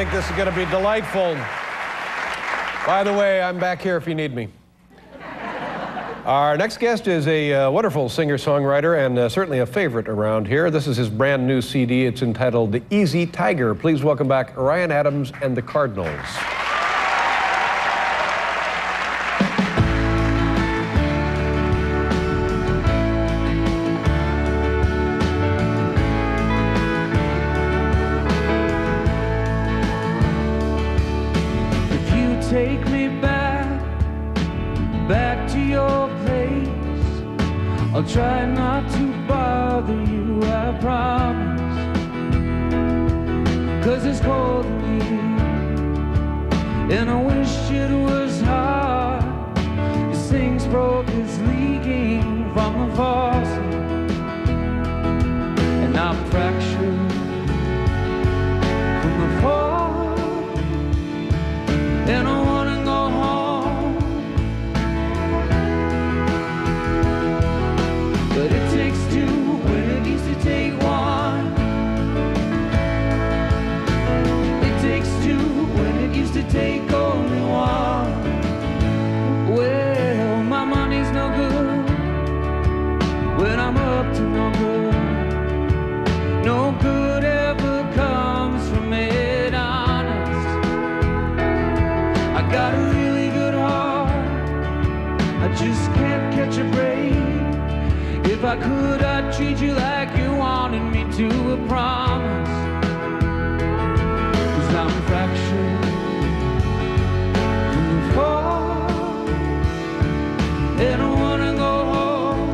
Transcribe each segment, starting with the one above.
think this is going to be delightful. By the way, I'm back here if you need me. Our next guest is a wonderful singer-songwriter and certainly a favorite around here. This is his brand new CD. It's entitled The Easy Tiger. Please welcome back Ryan Adams and the Cardinals. Take me back to your place. I'll try not to bother you, I promise. 'Cause it's cold in here, and I wish it was hot. This thing's broke, it's leaking from the faucet, and I'm fractured from the fall, and I wanna go home, but it takes two when it used to take one. It takes two when it used to take only one. Well, my money's no good when I'm up to no good. No good ever comes from it, honest. I got a really good heart, I just can't catch a break. If I could, I'd treat you like you wanted me to, I promise. 'Cause I'm fractured from the fall, and I wanna go home.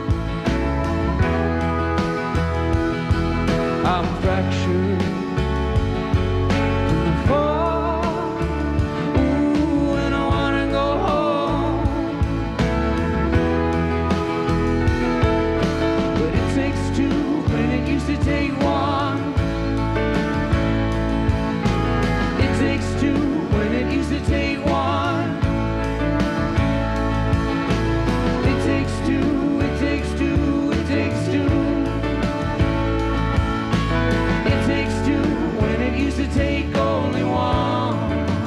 I'm fractured from the fall, ooh, and I wanna go home. But it takes two when it used to take one. It takes two when it used to take one. It takes two, it takes two, it takes two. It takes two when it used to take only one.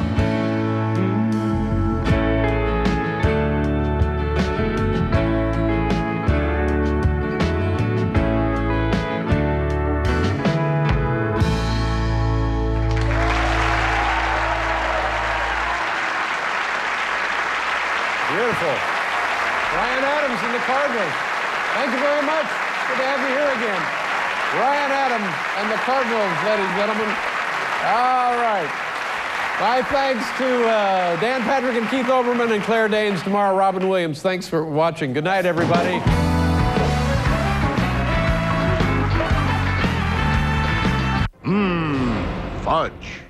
Beautiful. Ryan Adams and the Cardinals. Thank you very much. Good to have you here again. Ryan Adams and the Cardinals, ladies and gentlemen. All right. My thanks to Dan Patrick and Keith Olbermann and Claire Danes. Tomorrow, Robin Williams. Thanks for watching. Good night, everybody. Fudge.